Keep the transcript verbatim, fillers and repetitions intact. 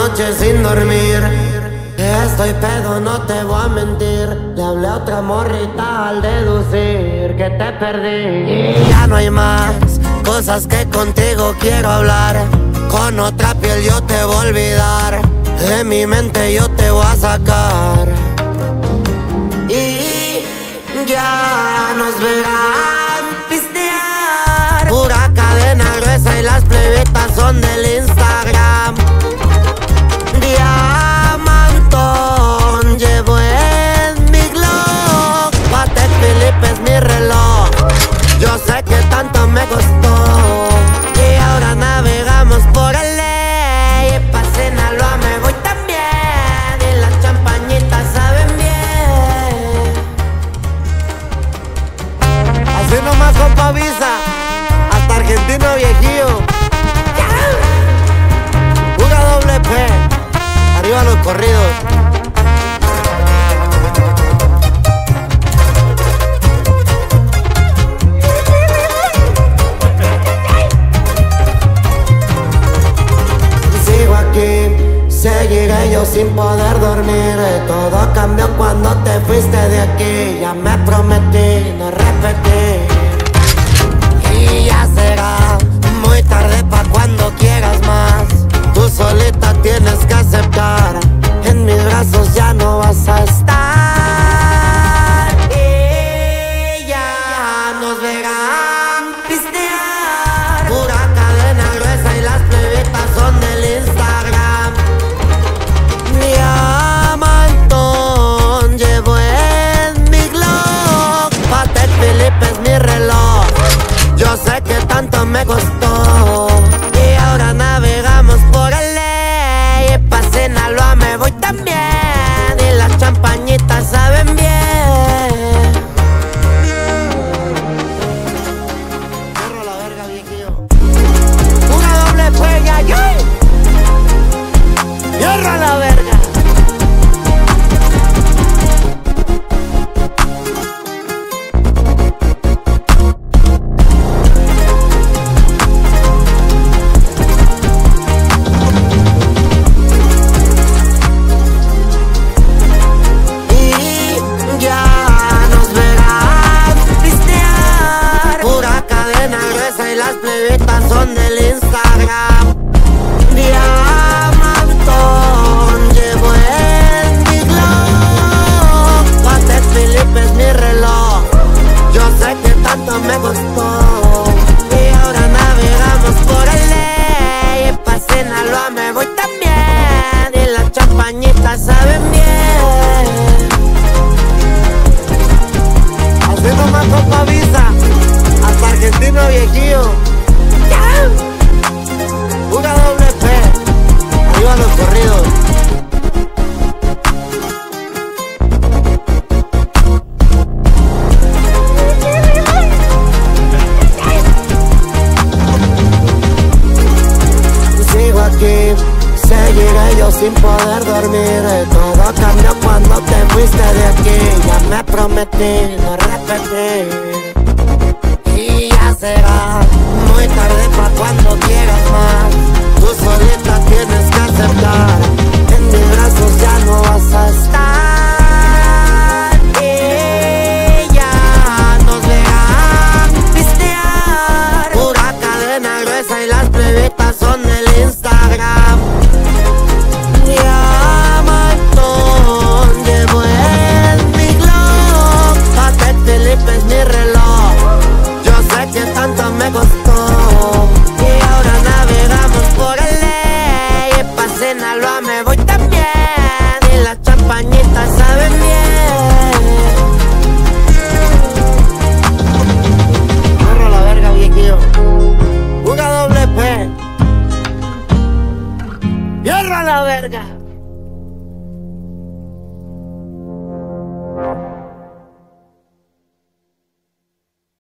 noche sin dormir. Estoy pedo, no te voy a mentir. Le hablé a otra morrita al deducir que te perdí. Y ya no hay más cosas que contigo quiero hablar. Con otra piel yo te voy a olvidar. De mi mente yo te voy a sacar. Y ya nos verán pistear. Pura cadena gruesa y las plebitas son del Instagram. Diamantón llevo en mi Glock. Patek Philippe es mi reloj. Yo sé que tanto me costó. Y ahora navegamos por el ley. Pa' Sinaloa me voy también. Y las champañitas saben bien. Así nomás, compa Visa. Hasta argentino viejillo. Pura doble P. Arriba los corridos. Sigo aquí, seguiré yo sin poder dormir. Todo cambió cuando te fuiste de aquí. Ya me prometí no repetir. Y ya será muy tarde pa' cuando quieras más. Tú solita tienes que aceptar. En mis brazos ya no vas a estar. Y ya nos verán pistear. Pura cadena gruesa y las plebitas son del Instagram. Diamantón llevo en mi Glock. Patek Philippe es mi reloj. Yo sé que tanto me costó. Y ahora navegamos por el ley. Pa' Sinaloa me voy también. Y las champañitas saben bien. Cierro la verga, viejillo. Una doble fuega, yo. Cierro la verga. Las plebitas son del Instagram. Diamantón llevo en mi Glock. Patek Philippe es mi reloj. Yo sé que tanto me costó. Y ahora navegamos por el ley. Pa' Sinaloa me voy también. Y las champañitas saben bien. Así nomás, compa Visa. Hasta argentino viejillo. Pura doble P. Arriba los corridos. Sigo aquí, seguiré yo sin poder dormir. Todo cambió cuando te fuiste de aquí. Ya me prometí no repetir. Y ya será muy tarde pa' cuando quieras más. Tú solita tienes que aceptar. En mis brazos ya no vas a estar.